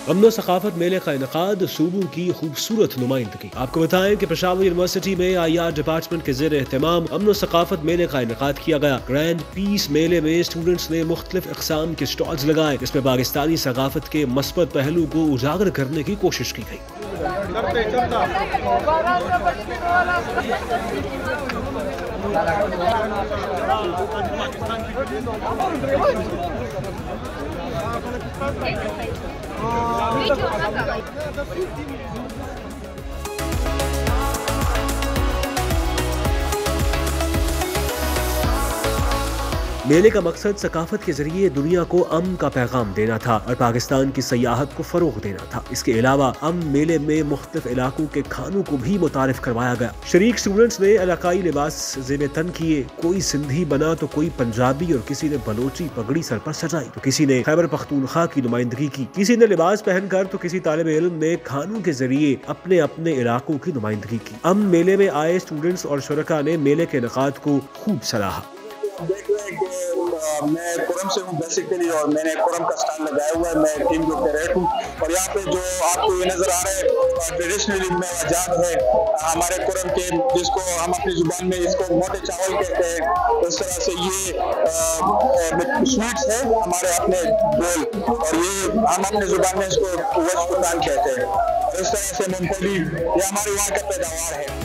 अमन ثقافت मेले का انعقاد.صوبوں की खूबसूरत नुमाइंदगी। आपको बताएं कि पेशावर यूनिवर्सिटी में IR डिपार्टमेंट के ज़ेर एहतमाम अमन ثقافت मेले का इनकाद किया गया। ग्रैंड पीस मेले में स्टूडेंट्स ने मुख्तलिफ इक़साम के स्टॉल्स लगाए, जिसमें पाकिस्तानी सकाफत के मस्बत पहलू को उजागर करने की कोशिश की गई। मेले का मकसद सकाफत के जरिए दुनिया को अमन का पैगाम देना था और पाकिस्तान की सयाहत को फरोग देना था। इसके अलावा अमन मेले में मुख्तलिफ इलाकों के खानों को भी मुतारिफ करवाया गया। शरीक स्टूडेंट्स ने इलाकाई लिबास ज़ेब तन किए, कोई सिंधी बना तो कोई पंजाबी और किसी ने बलोची पगड़ी सर पर सजाई तो किसी ने खैबर पख्तूनख्वा की नुमाइंदगी की। किसी ने लिबास पहनकर तो किसी तालिब इल्म ने खानों के जरिए अपने अपने इलाकों की नुमाइंदगी की। अमन मेले में आए स्टूडेंट्स और शुरका ने मेले के इनकाद को खूब सराहा। मैं कुरम से हूँ बेसिकली और मैंने कुरम का स्टाइल लगाया हुआ है। मैं टीम ग्रुप पे रेड हूँ और यहाँ पे जो आपको ये नजर आ रहा है ट्रेडिशनली में आजाद है हमारे कुरम के, जिसको हम अपनी जुबान में इसको मोटे चावल कहते हैं। इस तरह से ये स्वीट्स है हमारे अपने बोल और ये हम अपनी जुबान में इसको वजपुतान कहते हैं। इस तरह से मूंगफली ये हमारे वहाँ का पैदावार है।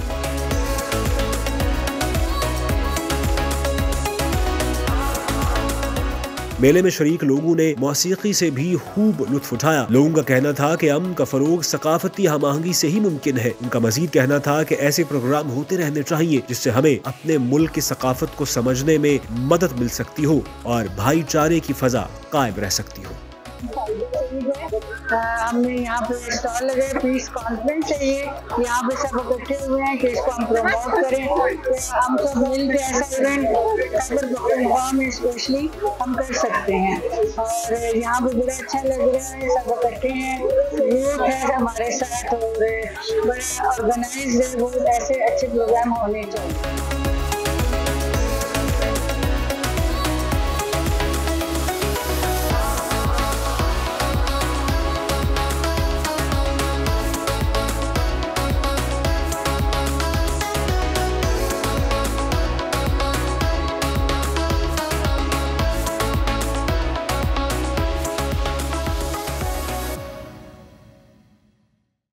मेले में शरीक लोगों ने मौसीकी से भी खूब लुत्फ उठाया। लोगों का कहना था कि अमन का फरोग सकाफती हम आहंगी से ही मुमकिन है। उनका मजीद कहना था कि ऐसे प्रोग्राम होते रहने चाहिए जिससे हमें अपने मुल्क की सकाफत को समझने में मदद मिल सकती हो और भाईचारे की फजा कायम रह सकती हो। हमने यहाँ पे स्टॉल लगाए, पीस कॉन्फ्रेंस है ये, यहाँ पे सब इकट्ठे हुए हैं कि इसको हम प्रमोट करें। तो हम सब मिल के ऐसा इवेंट खैबर पख्तूनख्वा में स्पेशली हम कर सकते हैं और यहाँ पे बड़ा अच्छा लग रहा है। सब इकट्ठे हैं, यूथ है हमारे साथ और बड़ा ऑर्गेनाइज्ड है। वो ऐसे अच्छे प्रोग्राम होने चाहिए।